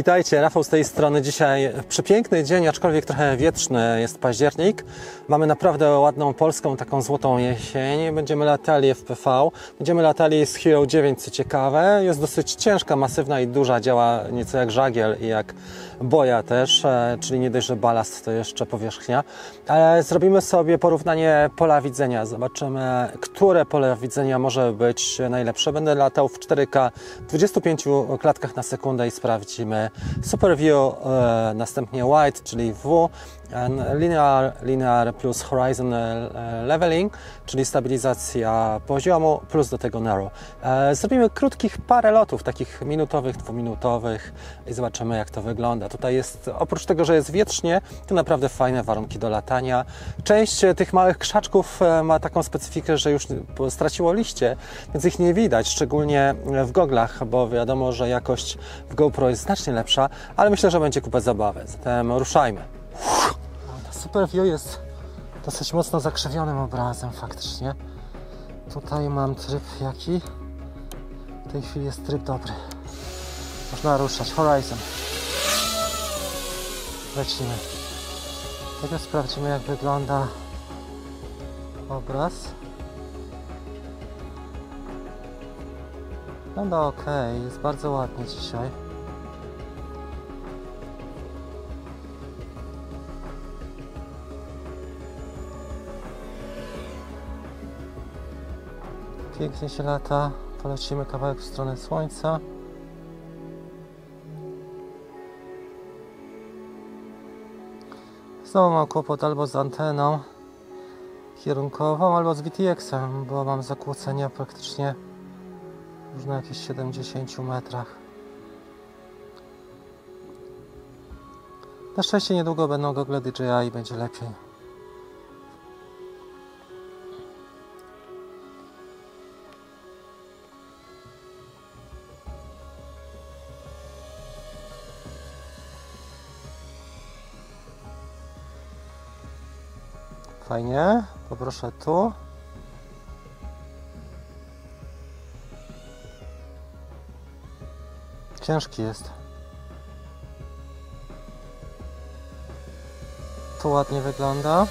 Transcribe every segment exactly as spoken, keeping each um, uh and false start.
Witajcie, Rafał z tej strony. Dzisiaj przepiękny dzień, aczkolwiek trochę wietrzny, jest październik. Mamy naprawdę ładną polską, taką złotą jesień. Będziemy latali F P V, będziemy latali z Hero dziewięć, co ciekawe. Jest dosyć ciężka, masywna i duża, działa nieco jak żagiel i jak boja też, czyli nie dość, że balast, to jeszcze powierzchnia. Ale zrobimy sobie porównanie pola widzenia. Zobaczymy, które pole widzenia może być najlepsze. Będę latał w cztery K w dwudziestu pięciu klatkach na sekundę i sprawdzimy Super View, e, następnie Wide, czyli W, Linear, linear plus Horizon Leveling, czyli stabilizacja poziomu, plus do tego Narrow. E, zrobimy krótkich parę lotów, takich minutowych, dwuminutowych i zobaczymy, jak to wygląda. Tutaj jest, oprócz tego, że jest wietrznie, to naprawdę fajne warunki do latania. Część tych małych krzaczków ma taką specyfikę, że już straciło liście, więc ich nie widać, szczególnie w goglach, bo wiadomo, że jakość w GoPro jest znacznie lepsza, ale myślę, że będzie kupę zabawy. Zatem ruszajmy. Super View jest dosyć mocno zakrzywionym obrazem faktycznie. Tutaj mam tryb jaki? W tej chwili jest tryb dobry. Można ruszać. Horizon. Lecimy. Teraz sprawdzimy, jak wygląda obraz. Wygląda ok, jest bardzo ładnie dzisiaj. Pięknie się lata, polecimy kawałek w stronę słońca. Znowu mam kłopot albo z anteną kierunkową, albo z V T X-em, bo mam zakłócenia praktycznie już na jakichś siedemdziesięciu metrach. Na szczęście niedługo będą gogle D J I i będzie lepiej. Fajnie, poproszę tu. Ciężki jest. Tu ładnie wygląda.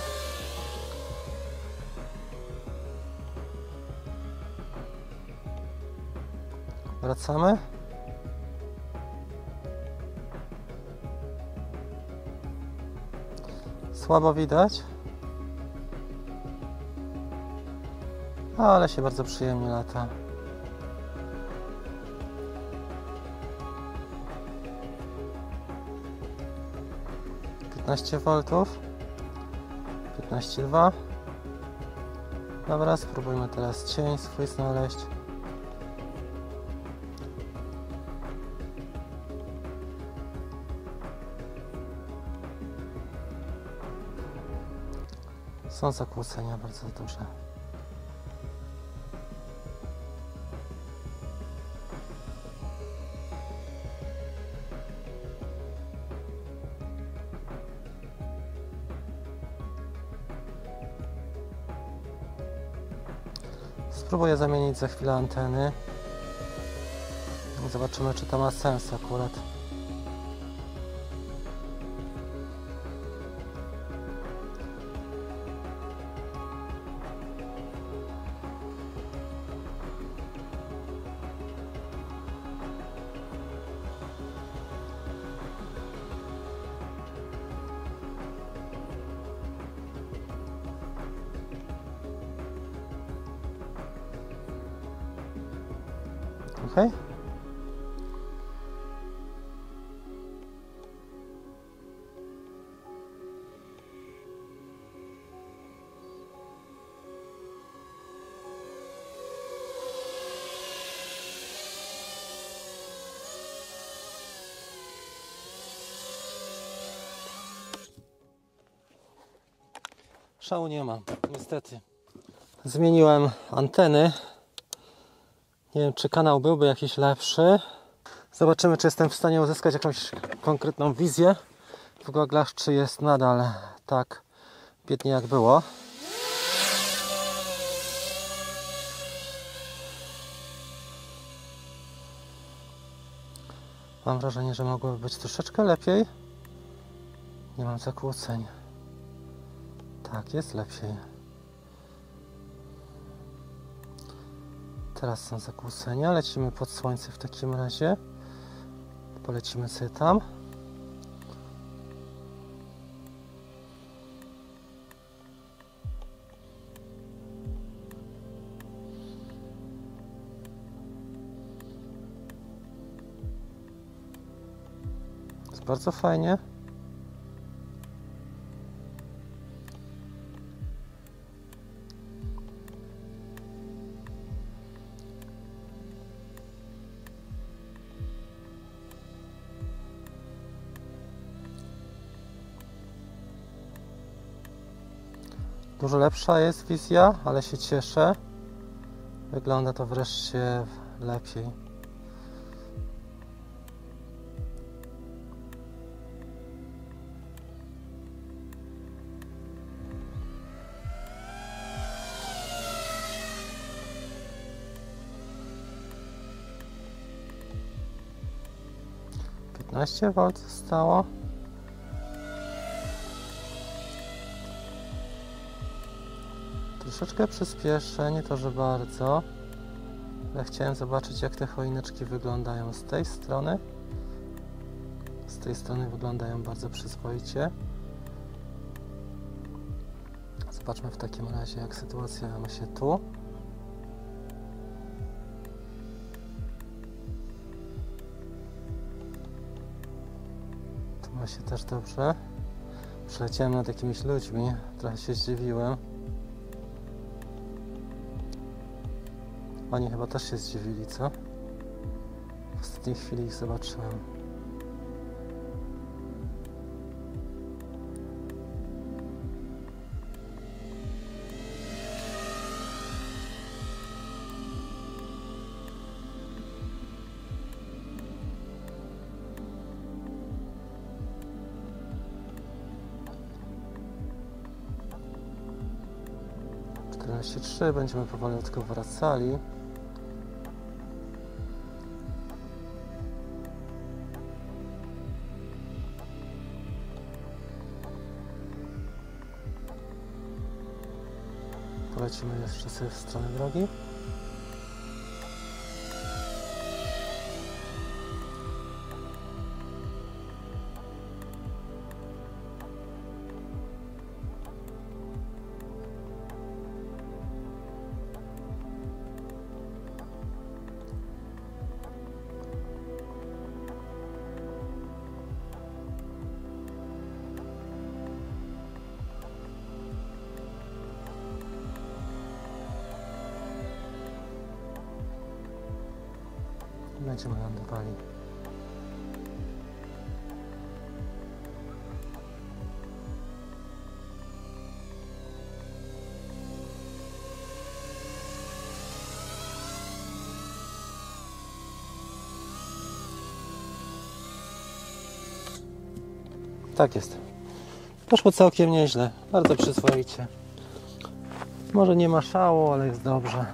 Wracamy. Słabo widać. Ale się bardzo przyjemnie lata. piętnaście woltów. piętnaście przecinek dwa. Dobra, spróbujmy teraz cień swój znaleźć. Są zakłócenia bardzo duże. Spróbuję zamienić za chwilę anteny. Zobaczymy, czy to ma sens akurat. Okay. Szału nie ma, niestety. Zmieniłem anteny. Nie wiem, czy kanał byłby jakiś lepszy. Zobaczymy, czy jestem w stanie uzyskać jakąś konkretną wizję w goglach, czy jest nadal tak biednie jak było. Mam wrażenie, że mogłoby być troszeczkę lepiej. Nie mam zakłóceń. Tak, jest lepiej. Teraz są zakłócenia. Lecimy pod słońce w takim razie. Polecimy sobie tam. Jest bardzo fajnie. Dużo lepsza jest wizja, ale się cieszę. Wygląda to wreszcie lepiej. piętnaście wolt zostało. Troszeczkę przyspieszę, nie to, że bardzo, ale chciałem zobaczyć, jak te choineczki wyglądają z tej strony. Z tej strony wyglądają bardzo przyzwoicie. Zobaczmy w takim razie, jak sytuacja ma się tu. Tu ma się też dobrze. Przeleciałem nad jakimiś ludźmi, trochę się zdziwiłem. Oni chyba też się zdziwili, co? W ostatniej chwili ich zobaczyłem. czternaście trzy, będziemy powolutku wracali. Polecimy jeszcze sobie w stronę drogi. Będziemy lądowali. Tak jest. Poszło całkiem nieźle. Bardzo przyzwoicie. Może nie ma szału, ale jest dobrze.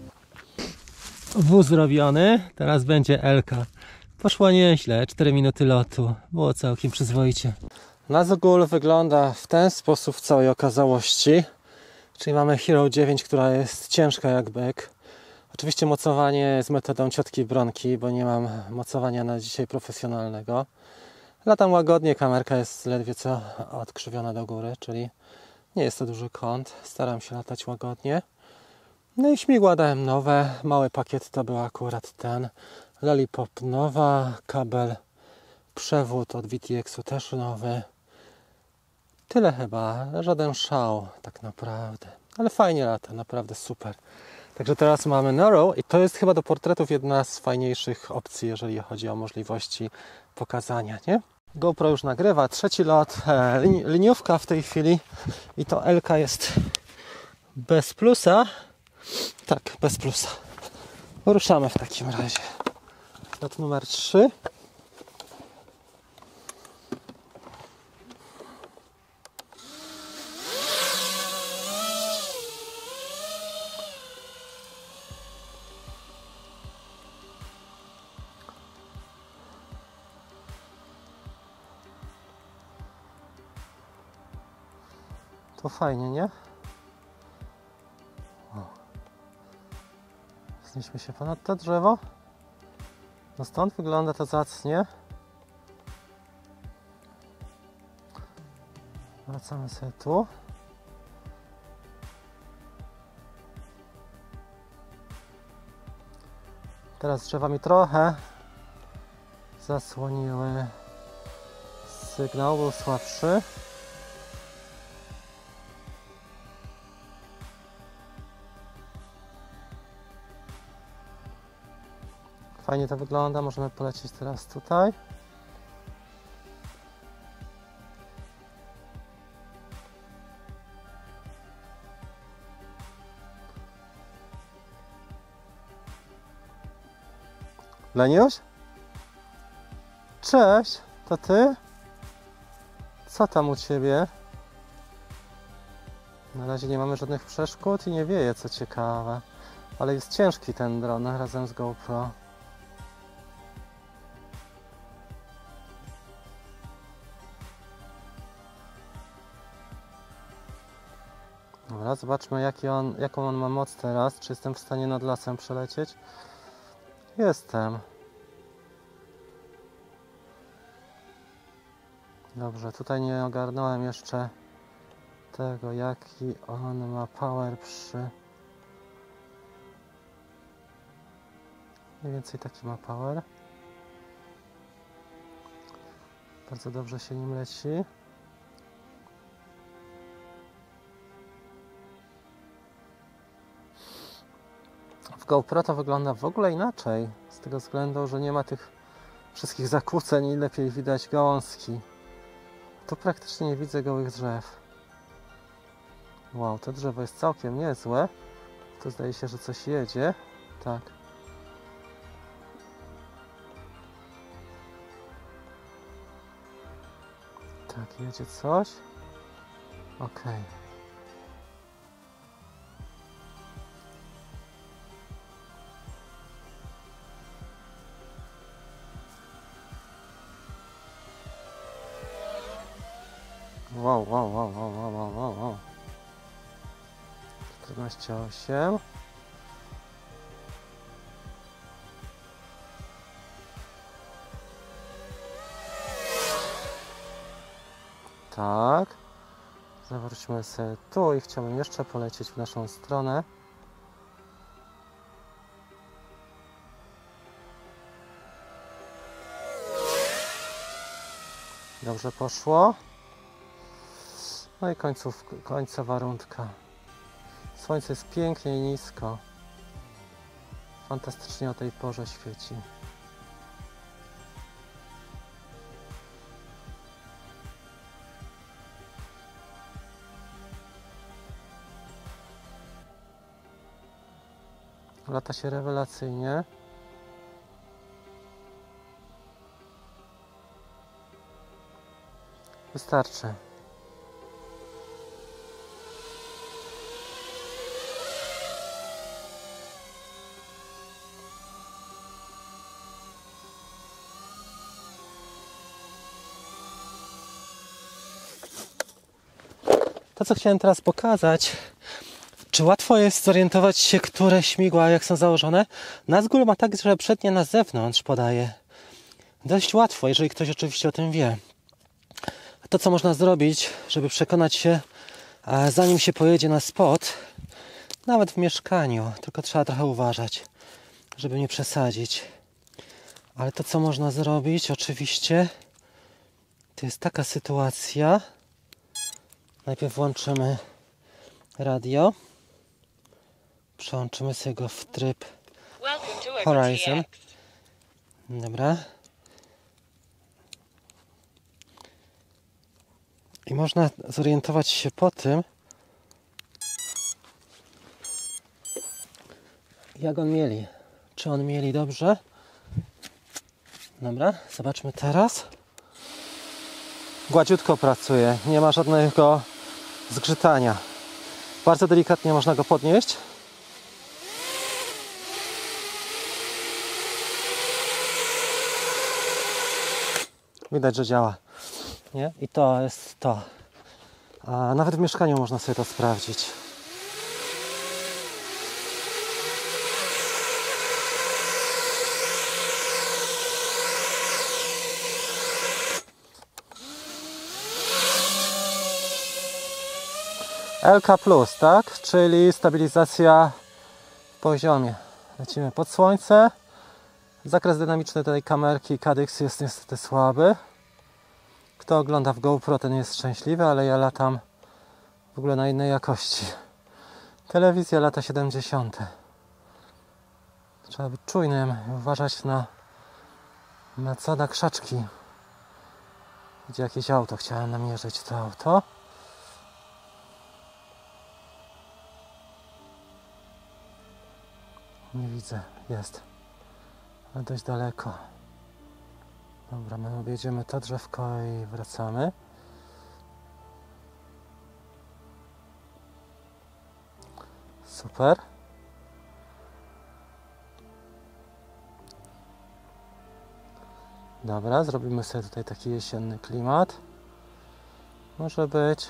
W zrobiony, teraz będzie Elka. Poszło nieźle, cztery minuty lotu. Było całkiem przyzwoicie. Nazgul wygląda w ten sposób w całej okazałości. Czyli mamy Hero dziewięć, która jest ciężka jak byk. Oczywiście mocowanie jest metodą ciotki Bronki, bo nie mam mocowania na dzisiaj profesjonalnego. Latam łagodnie, kamerka jest ledwie co odkrzywiona do góry, czyli nie jest to duży kąt. Staram się latać łagodnie. No i śmigła dałem nowe. Mały pakiet to był akurat ten. Lollipop nowa. Kabel, przewód od V T X-u też nowy. Tyle chyba. Żaden szał tak naprawdę. Ale fajnie lata, naprawdę super. Także teraz mamy Narrow i to jest chyba do portretów jedna z fajniejszych opcji, jeżeli chodzi o możliwości pokazania, nie? GoPro już nagrywa. Trzeci lot. E, liniówka w tej chwili. I to Elka jest bez plusa. Tak, bez plusa. Ruszamy w takim razie. Lot numer trzy. Tu fajnie, nie? O. Wznieśmy się ponad to drzewo. No stąd wygląda to zacnie. Wracamy sobie tu. Teraz drzewa mi trochę zasłoniły. Sygnał był słabszy. Fajnie to wygląda. Możemy polecieć teraz tutaj. Leniuś? Cześć, to ty? Co tam u ciebie? Na razie nie mamy żadnych przeszkód i nie wieje, co ciekawe. Ale jest ciężki ten dron razem z GoPro. Dobra, zobaczmy jaki on, jaką on ma moc teraz. Czy jestem w stanie nad lasem przelecieć? Jestem. Dobrze, tutaj nie ogarnąłem jeszcze tego, jaki on ma power przy... Mniej więcej taki ma power. Bardzo dobrze się nim leci. W GoPro to wygląda w ogóle inaczej, z tego względu, że nie ma tych wszystkich zakłóceń i lepiej widać gałązki. Tu praktycznie nie widzę gołych drzew. Wow, to drzewo jest całkiem niezłe. Tu zdaje się, że coś jedzie. Tak. Tak, jedzie coś. Ok. Wow, wow, wow, wow, wow, wow, wow. czternaście osiem. Tak. Zawróćmy sobie tu i chciałbym jeszcze polecieć w naszą stronę. Dobrze poszło. No i końców, końcowa rundka. Słońce jest pięknie i nisko. Fantastycznie o tej porze świeci. Lata się rewelacyjnie. Wystarczy. To, co chciałem teraz pokazać, czy łatwo jest zorientować się, które śmigła jak są założone? Nazgul ma tak, że przednie na zewnątrz podaje. Dość łatwo, jeżeli ktoś oczywiście o tym wie. To, co można zrobić, żeby przekonać się, zanim się pojedzie na spot, nawet w mieszkaniu, tylko trzeba trochę uważać, żeby nie przesadzić. Ale to, co można zrobić, oczywiście, to jest taka sytuacja. Najpierw włączymy radio. Przełączymy sobie go w tryb Horizon. Dobra. I można zorientować się po tym, jak on mieli. Czy on mieli dobrze? Dobra, zobaczmy teraz. Gładziutko pracuje, nie ma żadnego zgrzytania. Bardzo delikatnie można go podnieść. Widać, że działa. Nie? I to jest to. A nawet w mieszkaniu można sobie to sprawdzić. L K plus, tak? Czyli stabilizacja w poziomie. Lecimy pod słońce. Zakres dynamiczny tej kamerki Caddx jest niestety słaby. Kto ogląda w GoPro, ten jest szczęśliwy, ale ja latam w ogóle na innej jakości. Telewizja lata siedemdziesiąte. Trzeba być czujnym i uważać na, na co na krzaczki. Gdzie jakieś auto, chciałem namierzyć to auto. Nie widzę, jest. Ale dość daleko. Dobra, my objedziemy to drzewko i wracamy. Super. Dobra, zrobimy sobie tutaj taki jesienny klimat. Może być.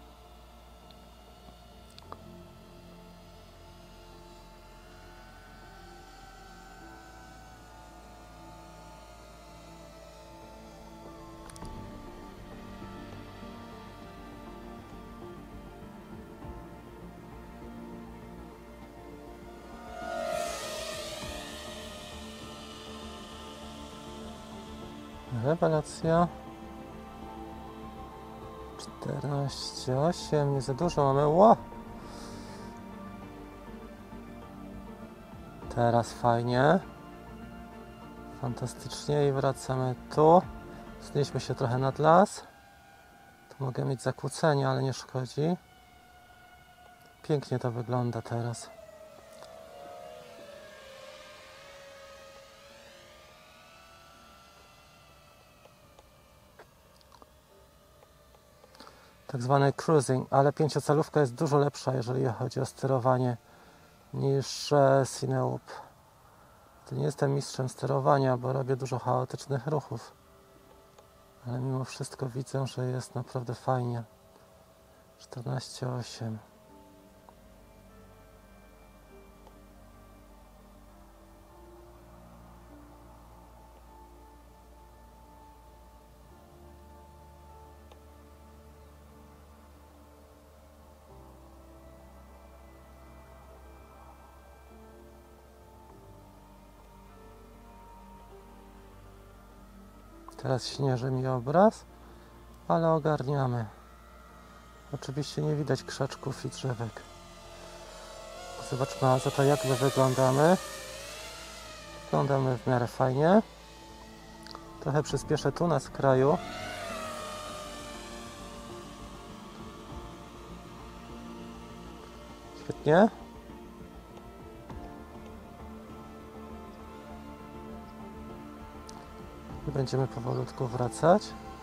Rewelacja. czternaście osiem, nie za dużo mamy. Ło! Teraz fajnie. Fantastycznie i wracamy tu. Znieśmy się trochę nad las. Tu mogę mieć zakłócenie, ale nie szkodzi. Pięknie to wygląda teraz. Tak zwany cruising, ale pięciocalówka jest dużo lepsza, jeżeli chodzi o sterowanie, niż Cinewoop. To nie jestem mistrzem sterowania, bo robię dużo chaotycznych ruchów, ale mimo wszystko widzę, że jest naprawdę fajnie. czternaście osiem. Teraz śnieży mi obraz, ale ogarniamy. Oczywiście nie widać krzaczków i drzewek. Zobaczmy, a za to jak my wyglądamy. Wyglądamy w miarę fajnie. Trochę przyspieszę tu na skraju. Świetnie. I będziemy powolutku wracać.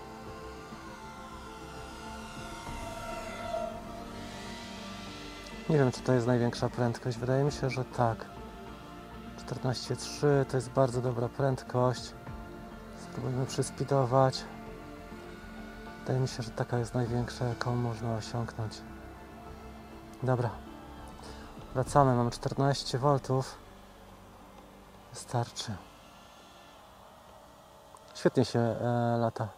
Nie wiem, czy to jest największa prędkość. Wydaje mi się, że tak. czternaście trzy to jest bardzo dobra prędkość. Spróbujmy przyspeedować. Wydaje mi się, że taka jest największa, jaką można osiągnąć. Dobra. Wracamy. Mamy czternaście woltów. Wystarczy. Świetnie się e, lata.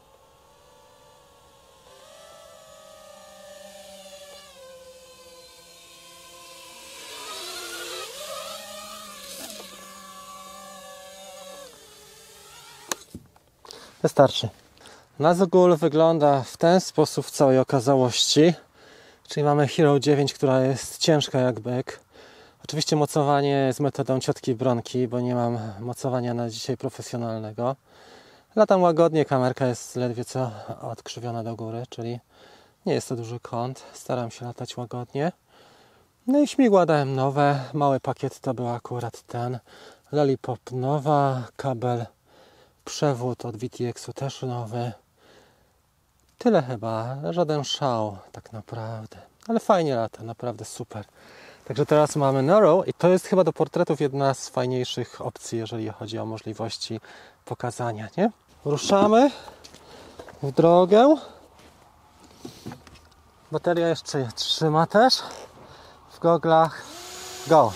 Wystarczy. Nazgul wygląda w ten sposób w całej okazałości. Czyli mamy Hero dziewięć, która jest ciężka jak byk. Oczywiście mocowanie jest metodą ciotki Bronki, bo nie mam mocowania na dzisiaj profesjonalnego. Latam łagodnie, kamerka jest ledwie co odkrzywiona do góry, czyli nie jest to duży kąt. Staram się latać łagodnie. No i śmigła dałem nowe. Mały pakiet to był akurat ten. Lollipop nowa, kabel, przewód od V T X-u też nowy. Tyle chyba, żaden szał tak naprawdę. Ale fajnie lata, naprawdę super. Także teraz mamy Narrow i to jest chyba do portretów jedna z fajniejszych opcji, jeżeli chodzi o możliwości pokazania, nie? Ruszamy w drogę. Bateria jeszcze je trzyma też. W goglach. Go.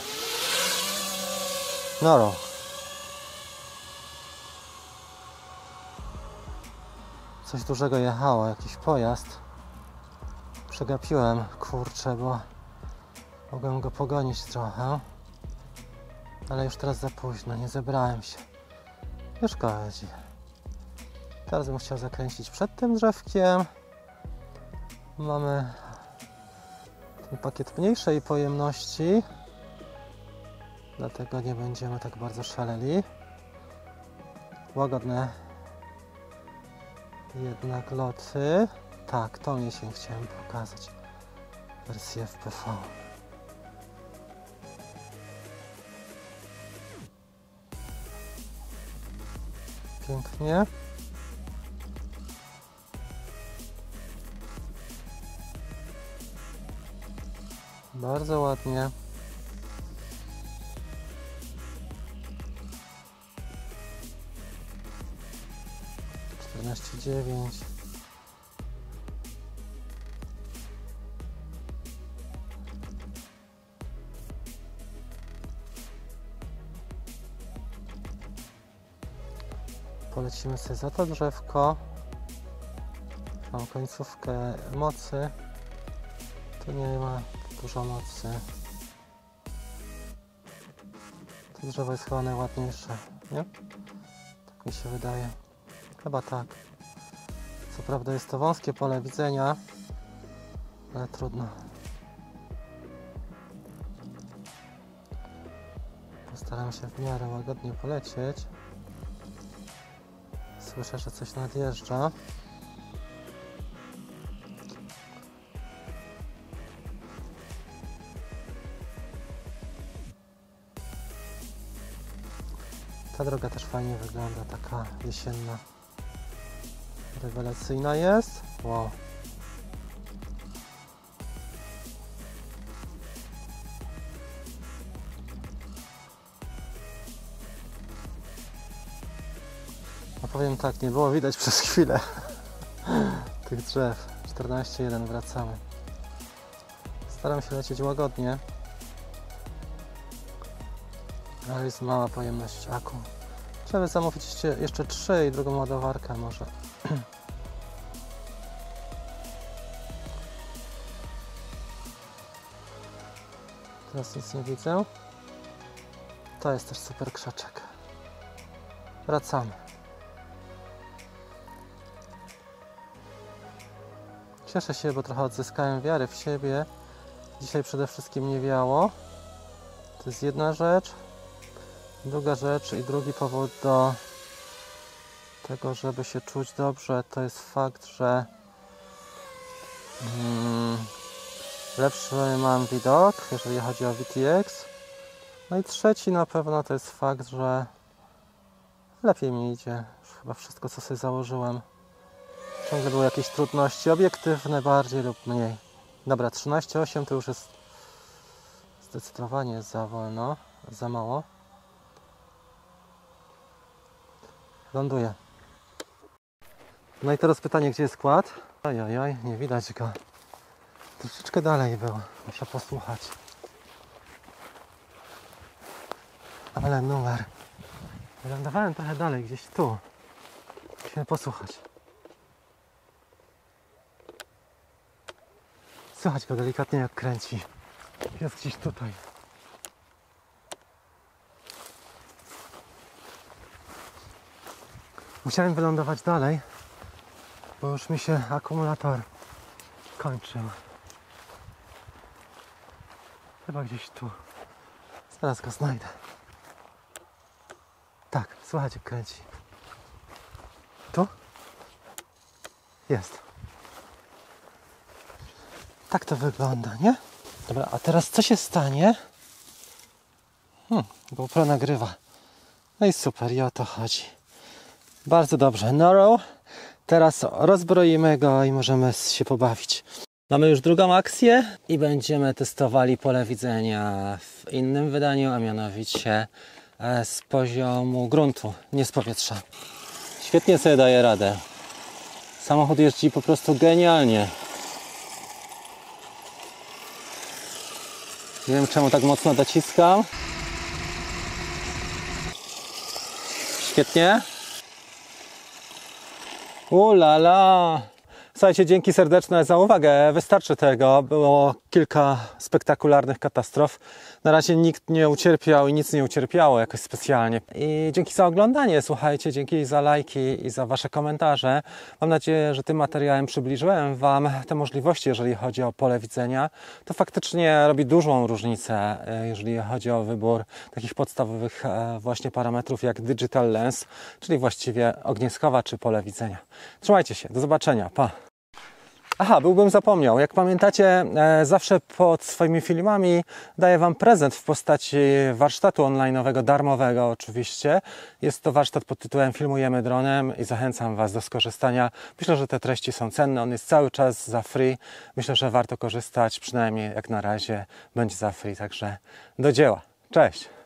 Noro. Coś dużego jechało, jakiś pojazd. Przegapiłem, kurczę, bo mogłem go pogonić trochę. Ale już teraz za późno, nie zebrałem się. Już szkodzi. Teraz bym chciał zakręcić przed tym drzewkiem. Mamy ten pakiet mniejszej pojemności. Dlatego nie będziemy tak bardzo szaleli. Łagodne jednak loty. Tak, tą jesień chciałem pokazać. Wersję F P V. Pięknie. Bardzo ładnie. czternaście dziewięć. Polecimy sobie za to drzewko. Mam końcówkę mocy. Tu nie ma dużo mocy. To drzewo jest chyba najładniejsze, nie? Tak mi się wydaje. Chyba tak. Co prawda jest to wąskie pole widzenia, ale trudno. Postaram się w miarę łagodnie polecieć. Słyszę, że coś nadjeżdża. Ta droga też fajnie wygląda, taka jesienna. Rewelacyjna jest. Wow. No powiem tak, nie było widać przez chwilę tych drzew. czternaście jeden, wracamy. Staram się lecieć łagodnie. Ale jest mała pojemność aku. Trzeba zamówić jeszcze trzy i drugą ładowarkę może. Teraz nic nie widzę. To jest też super krzaczek. Wracamy. Cieszę się, bo trochę odzyskałem wiary w siebie. Dzisiaj przede wszystkim nie wiało. To jest jedna rzecz. Druga rzecz i drugi powód do tego, żeby się czuć dobrze, to jest fakt, że mm, lepszy mam widok, jeżeli chodzi o V T X. No i trzeci na pewno to jest fakt, że lepiej mi idzie. Już chyba wszystko, co sobie założyłem. Ciągle były jakieś trudności obiektywne bardziej lub mniej. Dobra, trzynaście osiem to już jest zdecydowanie za wolno, za mało. Ląduje. No i teraz pytanie, gdzie jest kład? Ajajaj, nie widać go. Troszeczkę dalej był. Muszę posłuchać. Ale numer. Wylądowałem trochę dalej, gdzieś tu. Musimy posłuchać. Słychać go delikatnie, jak kręci. Jest gdzieś tutaj. Musiałem wylądować dalej, bo już mi się akumulator kończył. Chyba gdzieś tu. Zaraz go znajdę. Tak, słychać, jak kręci. Tu? Jest. Tak to wygląda, nie? Dobra, a teraz co się stanie? Hmm, GoPro nagrywa. No i super, i o to chodzi. Bardzo dobrze. Noro. Teraz rozbroimy go i możemy się pobawić. Mamy już drugą akcję i będziemy testowali pole widzenia w innym wydaniu, a mianowicie z poziomu gruntu, nie z powietrza. Świetnie sobie daje radę. Samochód jeździ po prostu genialnie. Nie wiem, czemu tak mocno dociskam. Świetnie. Ulala. Słuchajcie, dzięki serdeczne za uwagę. Wystarczy tego. Było kilka spektakularnych katastrof. Na razie nikt nie ucierpiał i nic nie ucierpiało jakoś specjalnie. I dzięki za oglądanie, słuchajcie, dzięki za lajki i za wasze komentarze. Mam nadzieję, że tym materiałem przybliżyłem wam te możliwości, jeżeli chodzi o pole widzenia. To faktycznie robi dużą różnicę, jeżeli chodzi o wybór takich podstawowych właśnie parametrów jak Digital Lens, czyli właściwie ogniskowa czy pole widzenia. Trzymajcie się, do zobaczenia, pa! Aha, byłbym zapomniał. Jak pamiętacie, e, zawsze pod swoimi filmami daję wam prezent w postaci warsztatu online'owego, darmowego oczywiście. Jest to warsztat pod tytułem Filmujemy dronem i zachęcam was do skorzystania. Myślę, że te treści są cenne. On jest cały czas za free. Myślę, że warto korzystać, przynajmniej jak na razie będzie za free. Także do dzieła. Cześć!